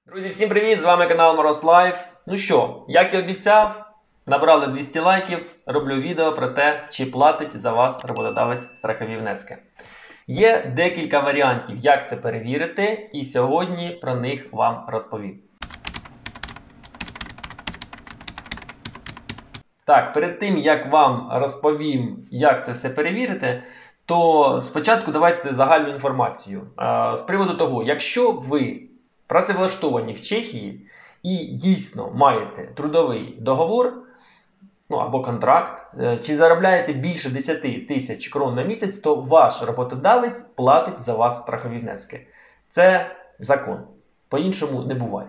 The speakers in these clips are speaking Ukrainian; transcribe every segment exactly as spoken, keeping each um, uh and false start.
Друзі, всім привіт! З вами канал Мороз Лайф. Ну що, як і обіцяв, набрали двісті лайків, роблю відео про те, чи платить за вас роботодавець страхові внески. Є декілька варіантів, як це перевірити, і сьогодні про них вам розповім. Так, перед тим, як вам розповім, як це все перевірити, то спочатку давайте загальну інформацію. З приводу того, якщо ви працевлаштовані в Чехії і дійсно маєте трудовий договор, ну або контракт, чи заробляєте більше десять тисяч крон на місяць, то ваш роботодавець платить за вас страхові внески. Це закон. По-іншому не буває.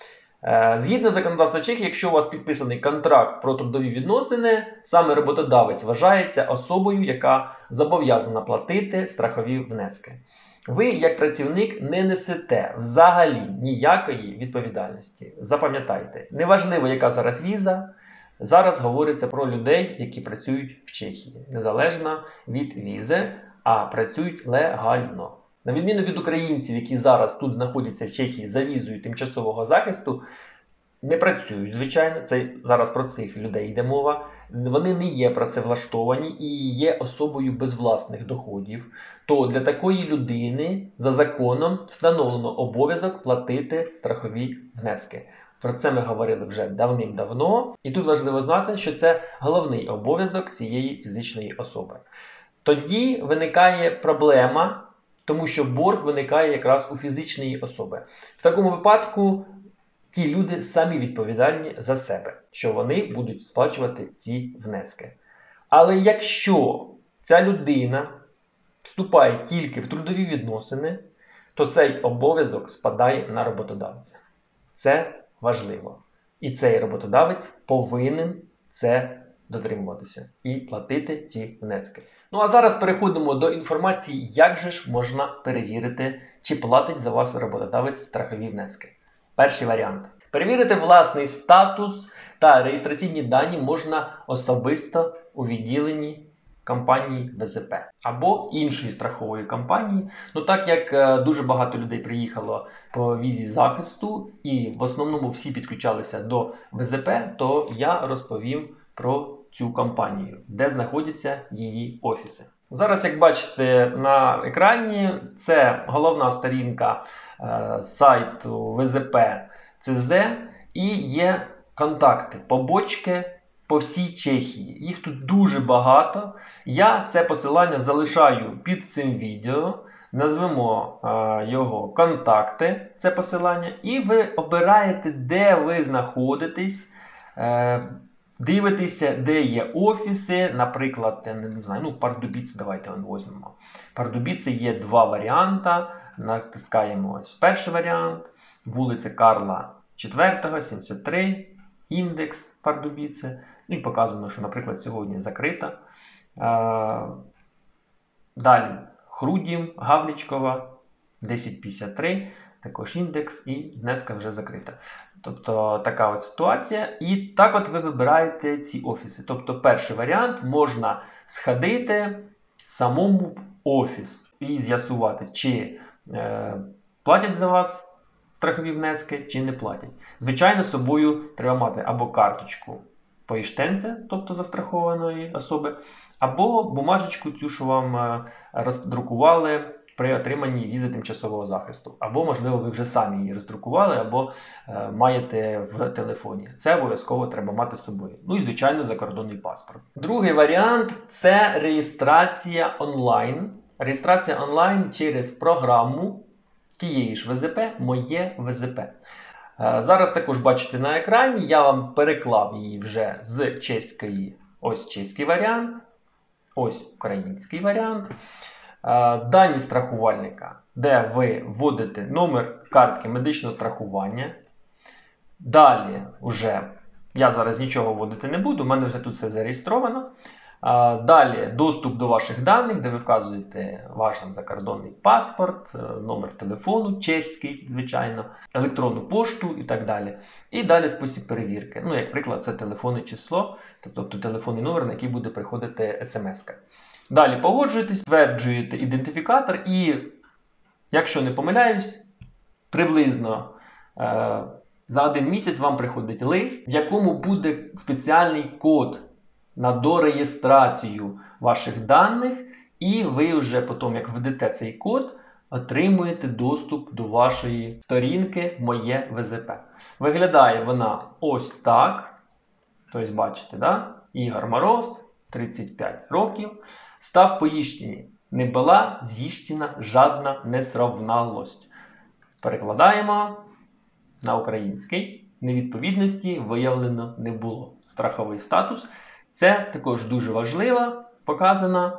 Згідно законодавства Чехії, якщо у вас підписаний контракт про трудові відносини, саме роботодавець вважається особою, яка зобов'язана платити страхові внески. Ви, як працівник, не несете взагалі ніякої відповідальності. Запам'ятайте, неважливо, яка зараз віза, зараз говориться про людей, які працюють в Чехії, незалежно від візи, а працюють легально. На відміну від українців, які зараз тут знаходяться в Чехії за візою тимчасового захисту, не працюють, звичайно, це зараз про цих людей йде мова. Вони не є працевлаштовані і є особою без власних доходів. То для такої людини за законом встановлено обов'язок платити страхові внески. Про це ми говорили вже давним-давно. І тут важливо знати, що це головний обов'язок цієї фізичної особи. Тоді виникає проблема, тому що борг виникає якраз у фізичної особи. В такому випадку ті люди самі відповідальні за себе, що вони будуть сплачувати ці внески. Але якщо ця людина вступає тільки в трудові відносини, то цей обов'язок спадає на роботодавця. Це важливо. І цей роботодавець повинен це дотримуватися і платити ці внески. Ну а зараз переходимо до інформації, як же ж можна перевірити, чи платить за вас роботодавець страхові внески. Перший варіант. Перевірити власний статус та реєстраційні дані можна особисто у відділенні компанії ве зе пе або іншої страхової компанії. Ну так як дуже багато людей приїхало по візі захисту і в основному всі підключалися до ве зе пе, то я розповім про цю компанію, де знаходяться її офіси. Зараз, як бачите на екрані, це головна сторінка е, сайту ве зе пе це зет і є контакти, побочки по всій Чехії. Їх тут дуже багато. Я це посилання залишаю під цим відео. Назвемо е, його контакти, це посилання, і ви обираєте, де ви знаходитесь. Е, Дивитеся, де є офіси, наприклад, не знаю, ну, Пардубіце, давайте візьмемо. Пардубіце є два варіанти, натискаємо ось перший варіант, вулиця Карла четвертого, сімдесят три, індекс Пардубіце, ну і показано, що, наприклад, сьогодні закрита. Далі Хрудім, Гавлічкова, десять п'ятдесят три, також індекс і внеска вже закрита. Тобто така от ситуація. І так от ви вибираєте ці офіси. Тобто перший варіант, можна сходити самому в офіс і з'ясувати, чи е, платять за вас страхові внески, чи не платять. Звичайно, з собою треба мати або карточку поїштенця, тобто застрахованої особи, або бумажечку цю, що вам е, роздрукували при отриманні візи тимчасового захисту. Або, можливо, ви вже самі її роздрукували, або е, маєте в телефоні. Це обов'язково треба мати з собою. Ну і, звичайно, закордонний паспорт. Другий варіант – це реєстрація онлайн. Реєстрація онлайн через програму тієї ж ве зе пе «Моє ве зе пе». Е, зараз також бачите на екрані, я вам переклав її вже з чеської. Ось чеський варіант, ось український варіант. Дані страхувальника, де ви вводите номер картки медичного страхування. Далі вже, я зараз нічого вводити не буду, у мене вже тут все зареєстровано. Далі доступ до ваших даних, де ви вказуєте ваш там закордонний паспорт, номер телефону, чеський, звичайно, електронну пошту і так далі. І далі спосіб перевірки. Ну, як приклад, це телефонне число, тобто телефонний номер, на який буде приходити смс-ка. Далі погоджуєтесь, стверджуєте ідентифікатор і, якщо не помиляюсь, приблизно Е, за один місяць вам приходить лист, в якому буде спеціальний код на дореєстрацію ваших даних, і ви вже потім, як введете цей код, отримуєте доступ до вашої сторінки «Моє ВЗП». Виглядає вона ось так. Тобто, бачите, да? Ігор Мороз, тридцять п'ять років, став поїщені. Не була з'їщена жадна несравналость. Перекладаємо на український. Невідповідності виявлено не було. Страховий статус. Це також дуже важливо показано,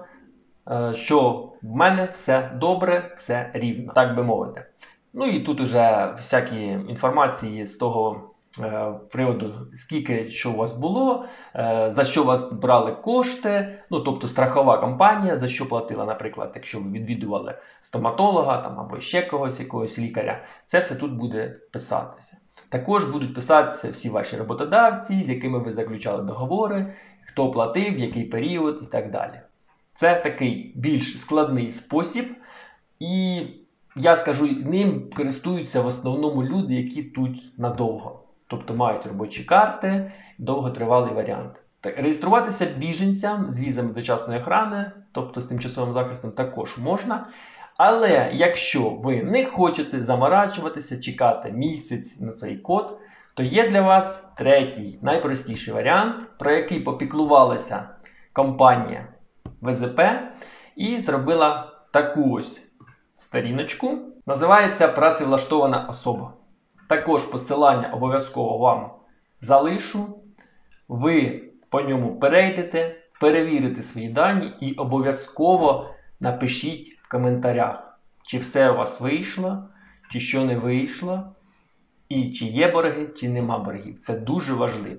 що в мене все добре, все рівно, так би мовити. Ну і тут уже всякі інформації з того е, приводу, скільки що у вас було, е, за що у вас брали кошти, ну тобто страхова компанія, за що платила, наприклад, якщо ви відвідували стоматолога там, або ще когось, якогось лікаря, це все тут буде писатися. Також будуть писатися всі ваші роботодавці, з якими ви заключали договори, хто платив, в який період і так далі. Це такий більш складний спосіб, і я скажу, ним користуються в основному люди, які тут надовго. Тобто мають робочі карти, довготривалий варіант. Так, реєструватися біженцям з візами дочасної охорони, тобто з тимчасовим захистом, також можна. Але якщо ви не хочете заморачуватися, чекати місяць на цей код, то є для вас третій, найпростіший варіант, про який попіклувалася компанія ВЗП і зробила таку ось сторіночку. Називається «Працевлаштована особа». Також посилання обов'язково вам залишу. Ви по ньому перейдете, перевірите свої дані і обов'язково напишіть в коментарях, чи все у вас вийшло, чи що не вийшло, і чи є борги, чи нема боргів. Це дуже важливо.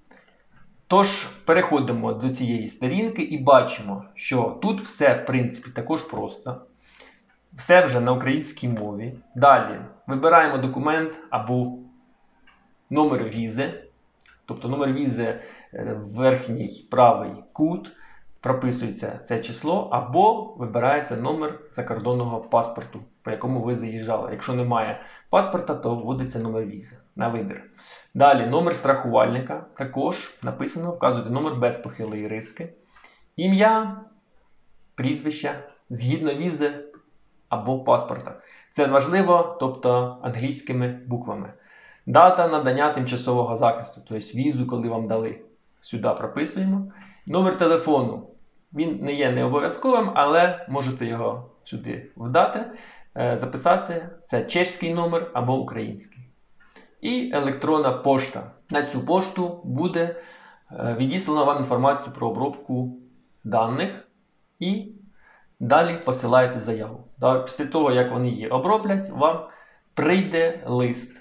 Тож, переходимо до цієї сторінки і бачимо, що тут все, в принципі, також просто. Все вже на українській мові. Далі вибираємо документ або номер візи. Тобто номер візи в верхній правий кут, прописується це число, або вибирається номер закордонного паспорту, по якому ви заїжджали. Якщо немає паспорта, то вводиться номер візи на вибір. Далі номер страхувальника, також написано, вказуєте номер без похилої риски, ім'я, прізвище, згідно візи або паспорта. Це важливо, тобто англійськими буквами. Дата надання тимчасового захисту, тобто візу, коли вам дали. Сюди прописуємо. Номер телефону. Він не є не обов'язковим, але можете його сюди вдати, записати. Це чеський номер або український. І електронна пошта. На цю пошту буде відіслана вам інформацію про обробку даних і далі посилаєте заяву. Після того, як вони її оброблять, вам прийде лист,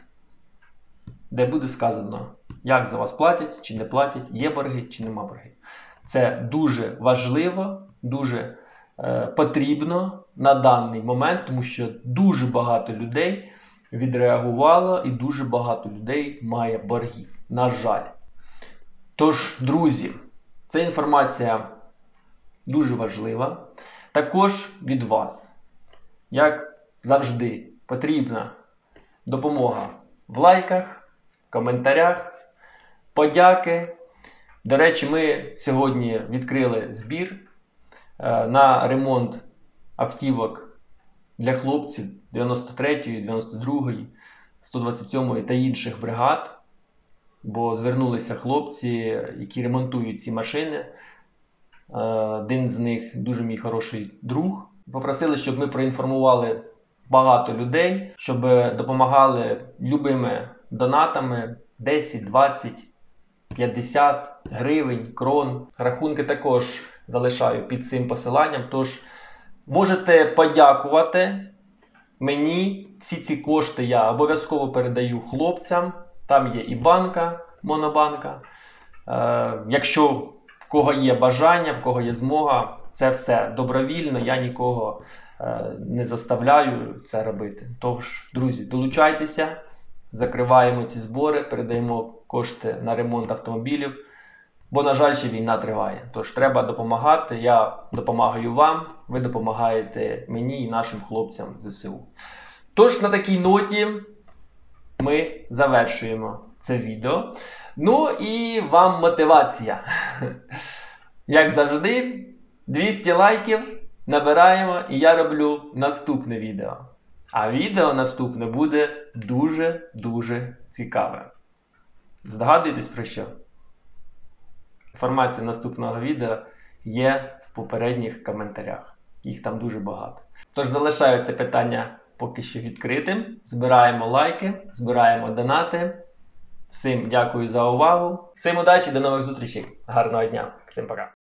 де буде сказано, як за вас платять чи не платять, є борги чи нема борги. Це дуже важливо, дуже е, потрібно на даний момент, тому що дуже багато людей відреагувало і дуже багато людей має боргів, на жаль. Тож, друзі, ця інформація дуже важлива. Також від вас, як завжди, потрібна допомога в лайках, коментарях, подяки. До речі, ми сьогодні відкрили збір на ремонт автівок для хлопців дев'яносто третьої, дев'яносто другої, сто двадцять сьомої та інших бригад. Бо звернулися хлопці, які ремонтують ці машини. Один з них дуже мій хороший друг. Попросили, щоб ми проінформували багато людей, щоб допомагали любими донатами десять, двадцять, п'ятдесят гривень, крон. Рахунки також залишаю під цим посиланням. Тож можете подякувати мені. Всі ці кошти я обов'язково передаю хлопцям. Там є і банка, монобанка. Е, якщо в кого є бажання, в кого є змога, це все добровільно, я нікого е, не заставляю це робити. Тож, друзі, долучайтеся, закриваємо ці збори, передаємо кошти на ремонт автомобілів, бо, на жаль, ще війна триває. Тож, треба допомагати, я допомагаю вам, ви допомагаєте мені і нашим хлопцям зе се у. Тож, на такій ноті ми завершуємо це відео. Ну і вам мотивація. Як завжди, двісті лайків набираємо і я роблю наступне відео. А відео наступне буде дуже-дуже цікаве. Здогадуєтесь про що? Інформація наступного відео є в попередніх коментарях. Їх там дуже багато. Тож залишаю це питання поки що відкритим. Збираємо лайки, збираємо донати. Всім дякую за увагу. Всім удачі, до нових зустрічей. Гарного дня. Всім пока.